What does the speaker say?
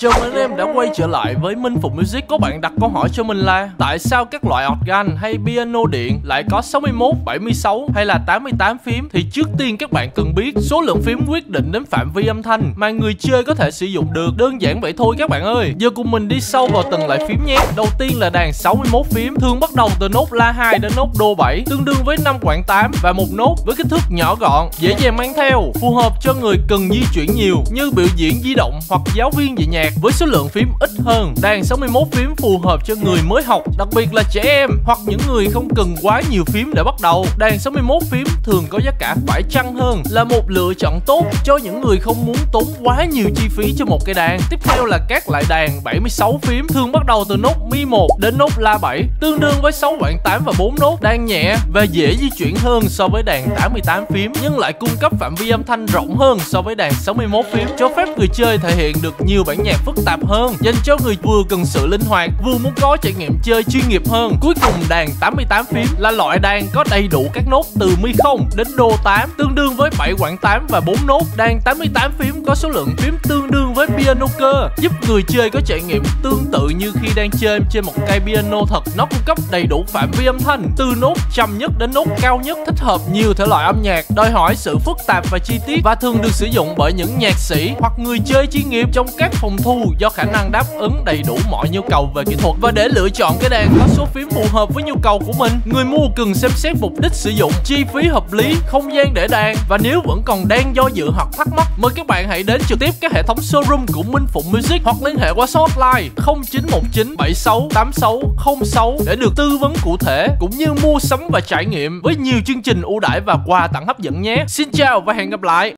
Chào mừng anh em đã quay trở lại với Minh Phụng Music. Có bạn đặt câu hỏi cho mình là tại sao các loại organ hay piano điện lại có 61, 76 hay là 88 phím? Thì trước tiên các bạn cần biết số lượng phím quyết định đến phạm vi âm thanh mà người chơi có thể sử dụng được. Đơn giản vậy thôi các bạn ơi. Giờ cùng mình đi sâu vào từng loại phím nhé. Đầu tiên là đàn 61 phím, thường bắt đầu từ nốt La 2 đến nốt Đô 7, tương đương với 5 quãng 8 và một nốt với kích thước nhỏ gọn, dễ dàng mang theo, phù hợp cho người cần di chuyển nhiều như biểu diễn di động hoặc giáo viên dạy nhạc. Với số lượng phím ít hơn, đàn 61 phím phù hợp cho người mới học, đặc biệt là trẻ em hoặc những người không cần quá nhiều phím để bắt đầu. Đàn 61 phím thường có giá cả phải chăng hơn, là một lựa chọn tốt cho những người không muốn tốn quá nhiều chi phí cho một cây đàn. Tiếp theo là các loại đàn 76 phím, thường bắt đầu từ nốt Mi 1 đến nốt La 7, tương đương với 6 quãng 8 và 4 nốt. Đàn nhẹ và dễ di chuyển hơn so với đàn 88 phím, nhưng lại cung cấp phạm vi âm thanh rộng hơn so với đàn 61 phím, cho phép người chơi thể hiện được nhiều bản nhạc phức tạp hơn, dành cho người vừa cần sự linh hoạt, vừa muốn có trải nghiệm chơi chuyên nghiệp hơn. Cuối cùng, đàn 88 phím là loại đàn có đầy đủ các nốt từ Mi 0 đến Đô 8, tương đương với 7 quãng 8 và 4 nốt. Đàn 88 phím có số lượng phím tương đương với piano cơ, giúp người chơi có trải nghiệm tương tự như khi đang chơi trên một cây piano thật. Nó cung cấp đầy đủ phạm vi âm thanh từ nốt trầm nhất đến nốt cao nhất, thích hợp nhiều thể loại âm nhạc, đòi hỏi sự phức tạp và chi tiết, và thường được sử dụng bởi những nhạc sĩ hoặc người chơi chuyên nghiệp trong các phòng thu do khả năng đáp ứng đầy đủ mọi nhu cầu về kỹ thuật. Và để lựa chọn cái đàn có số phím phù hợp với nhu cầu của mình, người mua cần xem xét mục đích sử dụng, chi phí hợp lý, không gian để đàn. Và nếu vẫn còn đang do dự hoặc thắc mắc, mời các bạn hãy đến trực tiếp các hệ thống showroom của Minh Phụng Music hoặc liên hệ qua số hotline 0919 76 86 06 để được tư vấn cụ thể cũng như mua sắm và trải nghiệm với nhiều chương trình ưu đãi và quà tặng hấp dẫn nhé. Xin chào và hẹn gặp lại.